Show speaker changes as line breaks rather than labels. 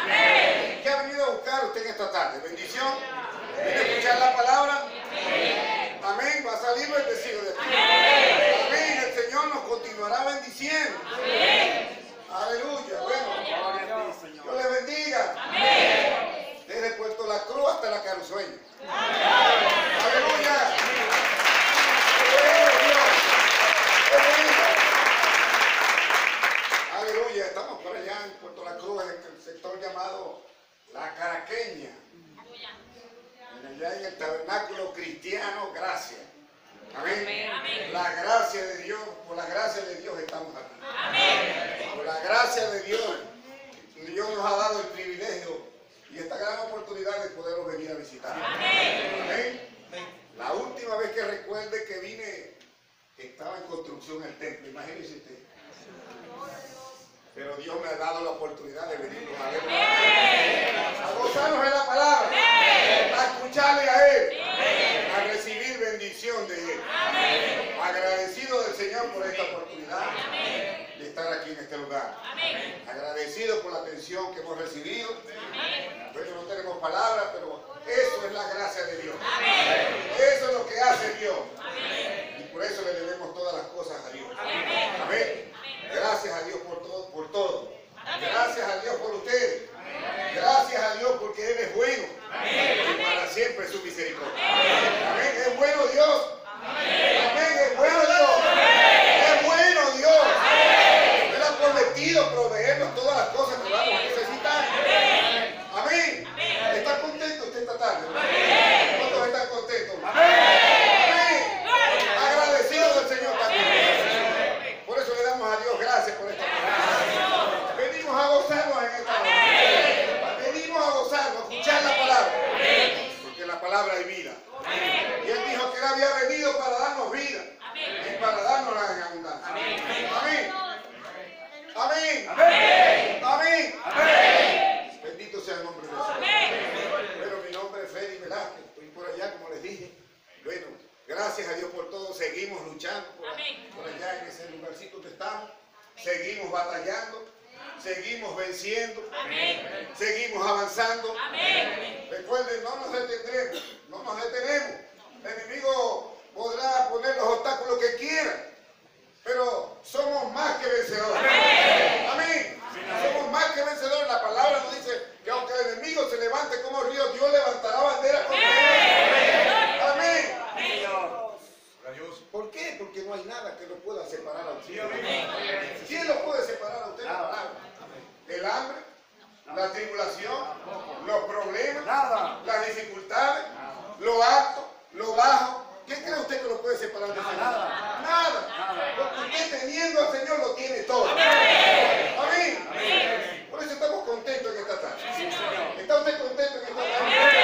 Amén. ¿Qué ha venido a buscar usted en esta tarde? ¿Bendición? ¿Viene a escuchar la palabra? Amén. Va a salir bendecido de aquí. Amén. El Señor nos continuará bendiciendo. Aleluya. Bueno, Dios les bendiga. Desde Puerto La Cruz hasta la Carusueña. Aleluya. Aleluya. Estamos por allá en Puerto La Cruz, en el sector llamado La Caraqueña. Allá en el tabernáculo cristiano, gracia. Amén. La gracia de Dios, por la gracia de Dios estamos aquí. Amén. Por la gracia de Dios, Dios nos ha dado el privilegio y esta gran oportunidad de poderlos venir a visitar. Amén. Amén. La última vez que recuerde que vine, estaba en construcción el templo, imagínese usted. Pero Dios me ha dado la oportunidad de venir a gozarnos en la palabra, a escucharle a Él, a recibir bendición de Él. Agradecido del Señor por esta oportunidad de estar aquí en este lugar. Agradecido por la atención que hemos recibido. Bueno, no tenemos palabras, pero eso es la gracia de Dios. Eso es lo que hace Dios. Y por eso le debemos todas las cosas a Dios. Amén. Gracias a Dios por todo. Gracias a Dios por ustedes. Gracias a Dios porque Él es bueno. Y para siempre su misericordia. Amén. Es bueno Dios. Amén. Es bueno Dios. Es bueno Dios. Él ha prometido proveernos todas las cosas que vamos a necesitar. Amén. ¿Está contento usted esta tarde? ¿Cuántos están contentos? Amén. Agradecido del Señor también. Por eso le damos a Dios gracias por esta palabra. Venimos a gozarnos en esta hora. Venimos a gozarnos, a escuchar la palabra. Porque la palabra es vida. Y Él dijo que Él había venido para darnos vida. Y para darnos la en abundancia. Amén. Amén. Amén. Bendito sea el nombre del Señor. Bueno, mi nombre es Freddy Velázquez. Estoy por allá, como les dije. Bueno, gracias a Dios por todo. Seguimos luchando por allá en ese lugarcito que estamos. Seguimos batallando. Seguimos venciendo. Seguimos avanzando. Recuerden, no nos detendremos. No nos detenemos. El enemigo podrá poner los obstáculos que quiera. Pero somos más que vencedores. Amén. Somos más que vencedores. La palabra nos dice que aunque el enemigo se levante como río, Dios levantará bandera contra él. Amén. ¿Por qué? Porque no hay nada que lo pueda separar a usted. ¿Quién lo puede separar a usted? La palabra. El hambre, la tribulación, los problemas, las dificultades, lo alto, lo bajo. ¿Qué cree usted que lo puede separar de Señor? Nada. Porque usted teniendo al Señor lo tiene todo. Amén. Por eso estamos contentos en esta tarde. ¿Está usted contento en esta tarde?